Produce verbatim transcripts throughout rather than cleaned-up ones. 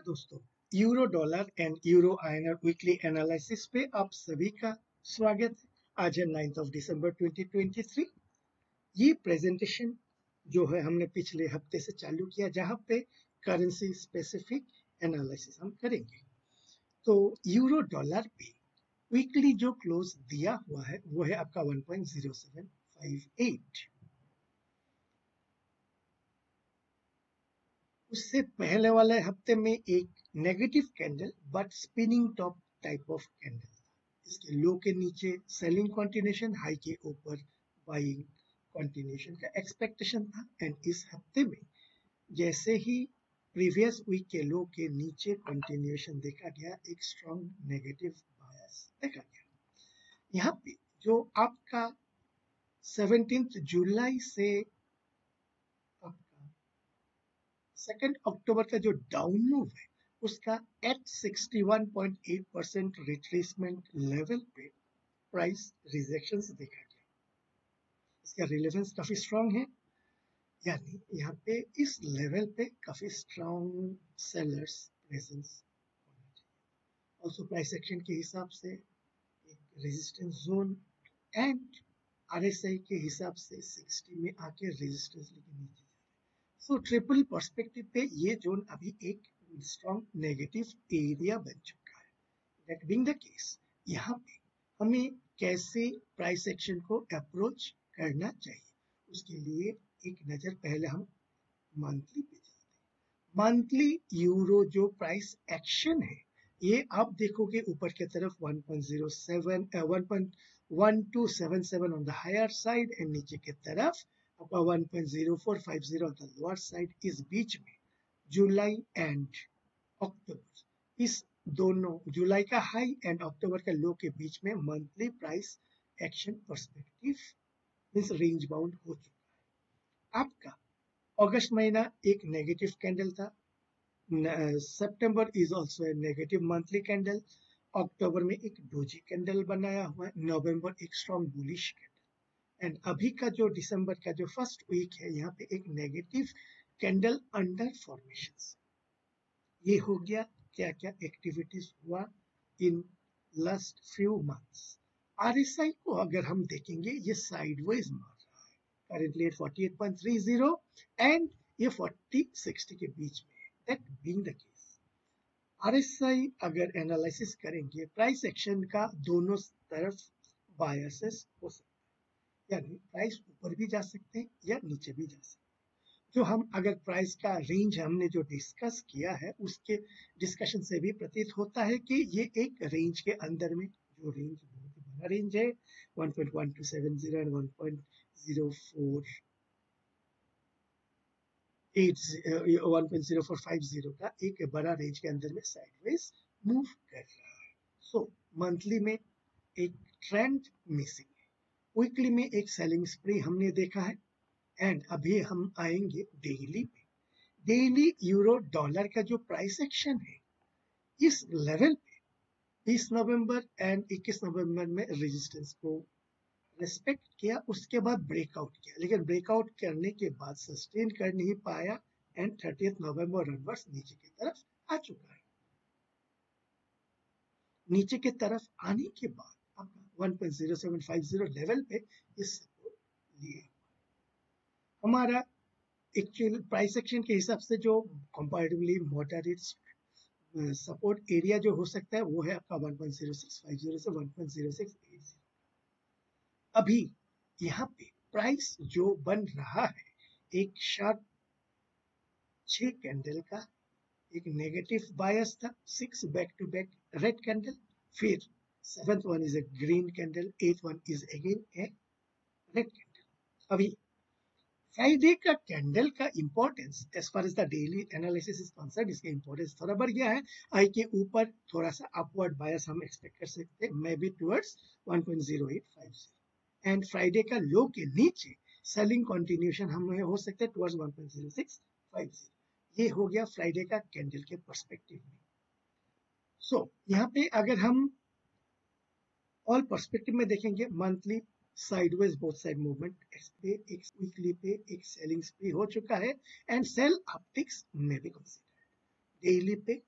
दोस्तों, euro dollar and euro INR weekly analysis पे आप सभी का स्वागत है। आज है ninth of December twenty twenty three. ये प्रेजेंटेशन जो है हमने पिछले हफ्ते से चालू किया, जहां पे करेंसी स्पेसिफिक एनालिसिस हम करेंगे। तो यूरो डॉलर पे वीकली जो क्लोज दिया हुआ है वो है आपका one point zero seven five eight. उससे पहले वाले हफ्ते में एक negative candle but spinning top type of candle था। इसके लो के नीचे सेलिंग कंटिन्यूएशन, हाई के ऊपर बाइंग कंटिन्यूएशन का एक्सपेक्टेशन था। एंड इस हफ्ते में जैसे ही प्रीवियस वीक के लो के नीचे कंटिन्यूएशन देखा गया, एक स्ट्रॉन्ग नेगेटिव बायस देखा गया। यहाँ पे जो आपका सेवनटीन्थ जुलाई से सेकेंड अक्टूबर का जो डाउन मूव है, उसका at sixty one point eight percent retracement level पे प्राइस रिजेक्शंस देखा गया। इसका रिलेवेंस काफी स्ट्रांग है, यानी यहाँ पे इस लेवल पे काफी स्ट्रांग सेलर्स प्रेजेंस होना चाहिए। ऑल्सो प्राइस एक्शन के हिसाब से एक रेजिस्टेंस जोन एंड आरएसआई के हिसाब से सिक्सटी में आके रेजिस्टेंस लेके नीचे। सो ट्रिपल पर्सपेक्टिव पे ये जोन अभी एक स्ट्रॉन्ग नेगेटिव एरिया बन चुका है। दैट बीइंग द केस, यहाँ पे हमें कैसे प्राइस एक्शन को अप्रोच करना चाहिए, उसके लिए एक नजर पहले हम मंथली पे चलते हैं। मंथली यूरो जो प्राइस एक्शन है, ये आप देखोगे ऊपर की तरफ one point zero seven one point one two seven seven on the higher side and नीचे की तरफ आपका one point zero four five zero on the lower side. इस बीच में जुलाई एंड अक्टूबर, इस दोनों जुलाई का हाई एंड अक्टूबर का लो के बीच में monthly price action perspective means range bound हो चुका है। आपका अगस्त महीना एक नेगेटिव कैंडल था, September is also a negative monthly candle, अक्टूबर में एक डोजी कैंडल बनाया हुआ है, नवंबर एक स्ट्रॉन्ग बुलिश कैंडल, एंड अभी का जो दिसंबर का जो फर्स्ट वीक है, यहाँ पे एक नेगेटिव कैंडल अंडर फॉर्मेशन। ये हो गया क्या क्या एक्टिविटीज हुआ in last few months. RSI को अगर हम देखेंगे, ये साइडवेज मार रहा है, currently at forty eight point three zero and ये फोर्टी सिक्सटी के बीच में। That being the case, RSI अगर एनालिसिस करेंगे, प्राइस एक्शन का दोनों तरफ बायसेस हो सकते हैं, यानी प्राइस ऊपर भी जा सकते हैं या नीचे भी जा सकते हैं। जो हम अगर प्राइस का रेंज हमने जो डिस्कस किया है, उसके डिस्कशन से भी प्रतीत होता है कि ये एक रेंज के अंदर में, जो रेंज बहुत ही बड़ा रेंज है, one point one two seven zero and one point zero four eight one point zero four five zero का एक बड़ा रेंज के अंदर में साइडवेज मूव कर रहा है। सो मंथली में एक ट्रेंड मिसिंग है, वीकली में एक सेलिंग स्प्री हमने देखा है, एंड अभी हम आएंगे डेली पे। डेली यूरो डॉलर का जो प्राइस एक्शन है, इस लेवल पे बीस नवंबर एंड इक्कीस नवंबर में रेजिस्टेंस को रेस्पेक्ट किया, उसके बाद ब्रेकआउट किया, लेकिन ब्रेकआउट करने के बाद सस्टेन कर नहीं पाया एंड थर्टियथ नवंबर रिवर्स नीचे की तरफ आ चुका है। नीचे की तरफ आने के बाद आपका one point zero seven five zero level पे इस सपोर्ट लिया। हमारा एक्चुअल प्राइस एक्शन के हिसाब से जो कंपैरेटिवली मॉडरेट सपोर्ट एरिया जो हो सकता है, वो है आपका one point zero six five zero से one point zero six eight zero. अभी यहाँ पे प्राइस जो बन रहा है, एक शार्प छह कैंडल का एक नेगेटिव बायस था, six back to back red candle, फिर seventh one is a green candle, eighth one is again a red candle. अभी फ्राइडे का कैंडल का importance as far as the daily analysis is concern, इसका importance थोड़ा बढ़ गया है। आई के ऊपर थोड़ा सा अपवर्ड बायस हम एक्सपेक्ट कर सकते हैं, maybe towards one point zero eight five zero, and Friday का लो के नीचे सेलिंग कंटिन्यूएशन हमें हो सकता है towards one point zero six five zero. ये हो गया फ्राइडे का कैंडल के पर्सपेक्टिव में। सो so, यहाँ पे अगर हम ऑल पर्सपेक्टिव में देखेंगे, monthly sideways both side movement पे एक वीकली पे एक सेलिंग स्प्री हो चुका है, एंड सेल अपटिक्स में भी कंसीडर। डेली पे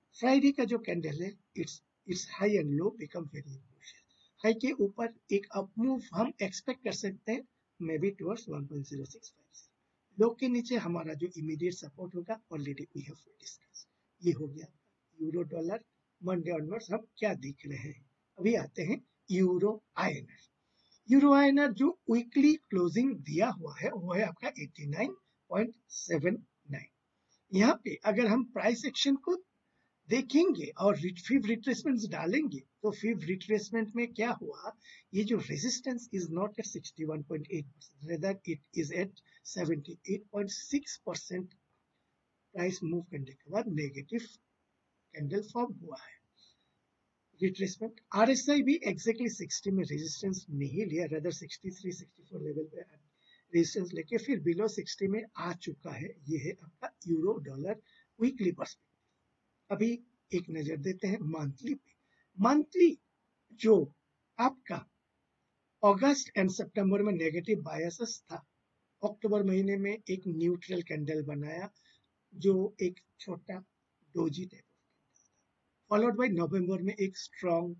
फ्राइडे का जो कैंडल है its its high and low become very crucial. High के ऊपर एक अप मूव हम एक्सपेक्ट कर सकते हैं maybe towards one point zero six five. Low के नीचे हमारा जो इमीडिएट सपोर्ट होगा ऑलरेडी वी हैव डिस्कस। ये हो गया यूरो डॉलर। मंडे ऑनवर्ड्स हम क्या देख रहे हैं? अभी आते हैं यूरो आईएनआर। यूरो आईएनआर जो वीकली क्लोजिंग दिया हुआ है वो है आपका eighty nine point seven nine. यहाँ पे अगर हम प्राइस एक्शन को देखेंगे और फिर रिट्रेसमेंट्स डालेंगे तो फिर रिट्रेसमेंट में क्या हुआ, ये जो resistance is not at sixty one point eight percent, rather it is at seventy eight point six percent. Price move करने के बाद नेगेटिव कैंडल फॉर्म हुआ है। रिट्रेसमेंट आरएसआई भी एग्जैक्टली सिक्सटी में रेजिस्टेंस नहीं लिया, rather sixty three sixty four level पे रेजिस्टेंस लेके फिर बिलो सिक्सटी में आ चुका है। ये है आपका यूरो डॉलर वीकली पर्सपेक्टिव। अभी एक नजर देते हैं मंथली पे। मंथली जो आपका अगस्त एंड सितंबर में नेगेटिव बायसेस था, अक्टूबर महीने में एक न्यूट्रल कैंडल बनाया जो एक छोटा डोजी टाइप, फॉलोड बाय नवंबर में एक स्ट्रॉन्ग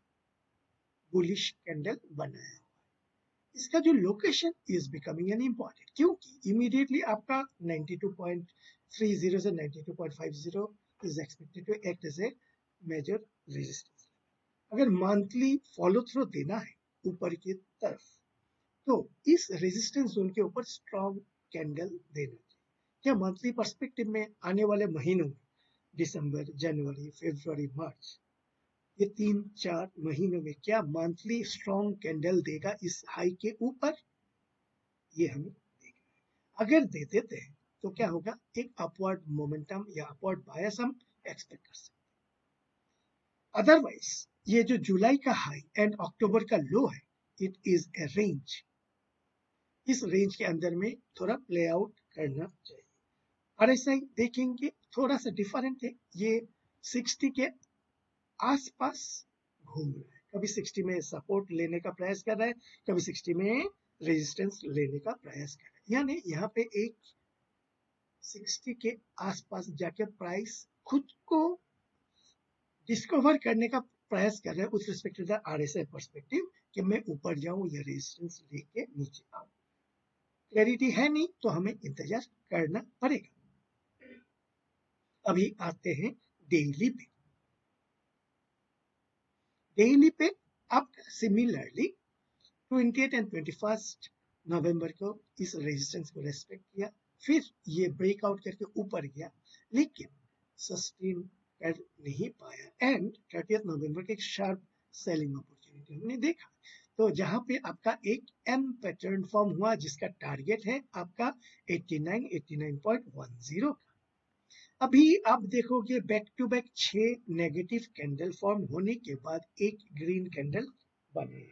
बुलिश कैंडल बनाया। इसका जो location is becoming an important, क्योंकि इमीडिएटली आपका ninety two point three zero से ninety two point five zero is expected to act as a major resistance. अगर मंथली फॉलो थ्रू देना है ऊपर की तरफ तो इस रेजिस्टेंस जोन के ऊपर स्ट्रॉन्ग कैंडल देना चाहिए। क्या मंथली पर्सपेक्टिव में आने वाले महीनों में दिसंबर, जनवरी, फरवरी, मार्च, ये तीन चार महीनों में क्या मंथली स्ट्रॉन्ग कैंडल देगा इस हाई के ऊपर, ये हमें देखना है। अगर दे देते हैं तो क्या होगा, एक अपवर्ड मोमेंटम या अपवर्ड बायस हम एक्सपेक्ट कर सकते हैं। अदरवाइज ये जो जुलाई का हाई एंड अक्टूबर का लो है, इट इज ए रेंज। इस रेंज के अंदर में थोड़ा प्ले आउट करना चाहिए। आरएसआई देखेंगे थोड़ा सा डिफरेंट है, ये सिक्सटी के आसपास घूम रहा है। कभी सिक्सटी में सपोर्ट लेने का प्रयास कर रहा है, कभी सिक्सटी में रेजिस्टेंस लेने का प्रयास कर रहा है। यानी यहाँ पे एक सिक्सटी के आसपास जाके प्राइस खुद को डिस्कवर करने का प्रयास कर रहे हैं उस रिस्पेक्ट टू आरएसआई पर्सपेक्टिव कि मैं ऊपर जाऊं या रेजिस्टेंस लेके नीचे आऊं। क्लैरिटी है नहीं तो हमें इंतजार करना पड़ेगा। अभी आते हैं डेली पे। डेली पे अब similarly twenty eight and twenty first नवंबर को इस रेजिस्टेंस को रेस्पेक्ट किया, फिर ये ब्रेकआउट करके ऊपर गया लेकिन सस्टेन कर नहीं पाया एंड थर्टियथ नवंबर के एक शार्प सेलिंग अपॉर्चुनिटी हमने देखा। तो जहां पे आपका एक एम पैटर्न फॉर्म हुआ जिसका टारगेट है आपका eighty nine eighty nine point one zero का। अभी आप देखोगे बैक टू बैक छह नेगेटिव कैंडल फॉर्म होने के बाद एक ग्रीन कैंडल बने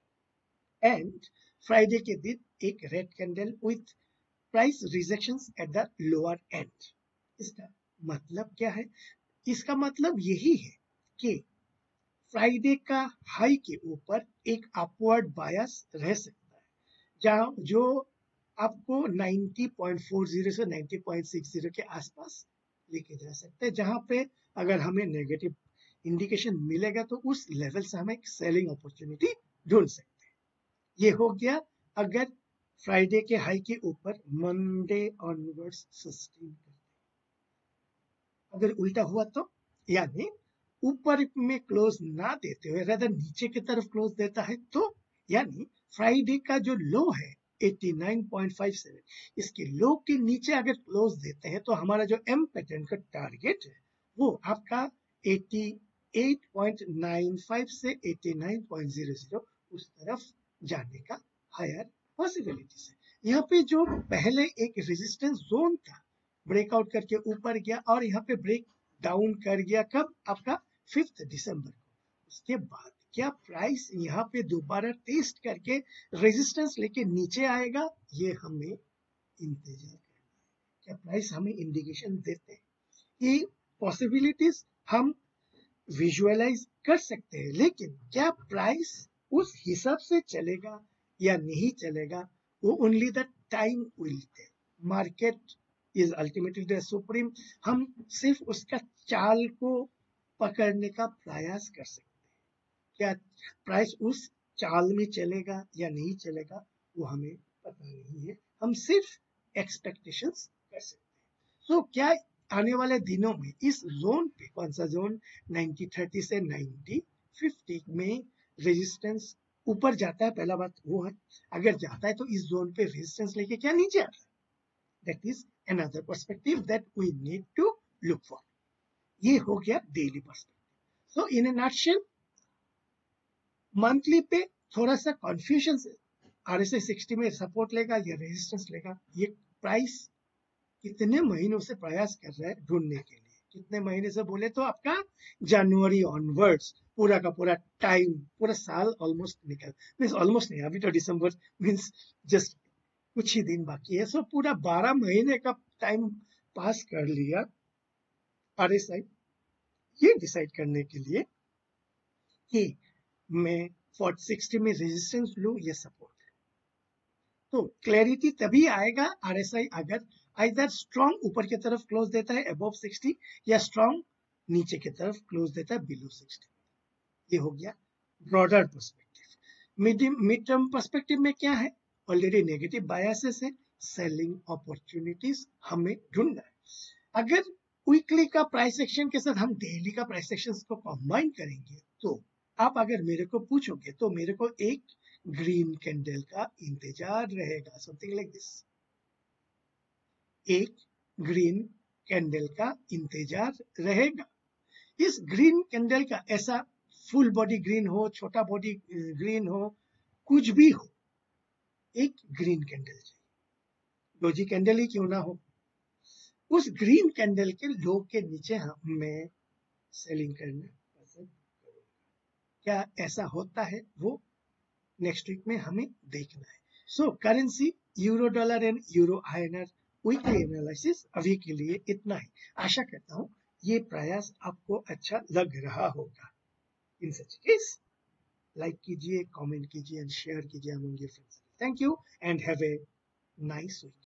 एंड फ्राइडे के दिन एक red candle with price rejections at the lower end. इसका मतलब क्या है? इसका मतलब यही है कि फ्राइडे का हाई के ऊपर एक अपवर्ड बायस रह सकता है, जहां जो आपको नाइंटी पॉइंट फोर ज़ीरो से नाइंटी पॉइंट सिक्स ज़ीरो के आसपास लेके जा सकते हैं, जहां पे अगर हमें नेगेटिव इंडिकेशन मिलेगा तो उस लेवल से हम एक सेलिंग अपॉर्चुनिटी ढूंढ सकते हैं। ये हो गया अगर फ्राइडे के हाई के ऊपर मंडे ऑनवर्ड्स सस्टेन करते हैं। अगर उल्टा हुआ तो, यानी ऊपर में क्लोज ना देते हुए रेदर नीचे की तरफ क्लोज देता है तो, यानी फ्राइडे का जो लो है eighty nine point five seven, इसके लो के नीचे अगर क्लोज देते हैं तो हमारा जो एम पैटर्न का टारगेट है वो आपका eighty eight point nine five से eighty nine point zero zero उस तरफ जाने का हायर पॉसिबिलिटीज है। यहाँ पे जो पहले एक रेजिस्टेंस जोन था ब्रेकआउट करके ऊपर गया और यहाँ पे ब्रेक डाउन कर गया, कब? आपका फिफ्थ दिसंबर को। उसके बाद क्या प्राइस यहाँ पे दोबारा टेस्ट करके रेजिस्टेंस लेके नीचे आएगा, ये हमें इंतजार करना है। क्या प्राइस हमें इंडिकेशन देते हैं? ये पॉसिबिलिटीज हम विजुअलाइज कर सकते हैं, लेकिन क्या प्राइस उस हिसाब से चलेगा या नहीं चलेगा, वो only the time will tell. Market is ultimately the supreme. हम सिर्फ उसका चाल को पकड़ने का प्रयास कर सकते हैं। क्या प्राइस उस चाल में चलेगा या नहीं चलेगा वो हमें पता नहीं है, हम सिर्फ एक्सपेक्टेशंस कर सकते हैं। सो so, क्या आने वाले दिनों में इस जोन पे, कौन सा जोन, नाइंटी थर्टी से नाइंटी फिफ्टी में रेजिस्टेंस ऊपर जाता है, पहला बात वो है। अगर जाता है तो इस जोन पे रेजिस्टेंस लेके क्या नीचे आता है, that is another perspective that we need to look for. ये हो गया daily perspective. So in a nutshell, monthly पे थोड़ा सा कंफ्यूजन है, आरएसआई सिक्सटी में सपोर्ट लेगा या रेजिस्टेंस लेगा, ये प्राइस कितने महीनों से प्रयास कर रहा है ढूंढने के लिए। कितने महीने से बोले तो आपका जनवरी ऑनवर्ड्स, पूरा का पूरा टाइम, पूरा साल ऑलमोस्ट निकल, मीन्स ऑलमोस्ट नहीं, अभी तो दिसंबर, मीन्स जस्ट कुछ ही दिन बाकी है। सो पूरा बारह महीने का टाइम पास कर लिया आरएसआई ये डिसाइड करने के लिए कि मैं फोर्टी सिक्सटी में रेजिस्टेंस लूं या सपोर्ट। तो क्लैरिटी तभी आएगा आरएसआई अगर आइदर स्ट्रॉन्ग ऊपर की तरफ क्लोज देता है अबव सिक्सटी या स्ट्रॉन्ग नीचे की तरफ क्लोज देता है बिलो सिक्सटी। ये हो गया broader perspective. Mid mid term perspective में क्या है, ऑलरेडी नेगेटिव बायसेस है, सेलिंग अपॉर्चुनिटीज हमें ढूंढना है। अगर वीकली का प्राइस एक्शन के साथ हम डेली का प्राइस एक्शन को कंबाइन करेंगे तो आप अगर मेरे को पूछोगे तो मेरे को एक ग्रीन कैंडल का इंतजार रहेगा, समथिंग लाइक दिस। एक ग्रीन कैंडल का इंतजार रहेगा। इस ग्रीन कैंडल का ऐसा फुल बॉडी ग्रीन हो, छोटा बॉडी ग्रीन हो, कुछ भी हो, एक ग्रीन कैंडल चाहिए, डोजी कैंडल ही क्यों ना हो। उस ग्रीन कैंडल के लो के नीचे हम मैं सेलिंग करना पसंद करूंगा। क्या ऐसा होता है वो नेक्स्ट वीक में हमें देखना है। So currency euro dollar and euro INR weekly analysis अभी के लिए इतना ही। आशा करता हूँ ये प्रयास आपको अच्छा लग रहा होगा। इन सच केस लाइक कीजिए, कमेंट कीजिए एंड शेयर कीजिए among your friends. Thank you and have a nice week.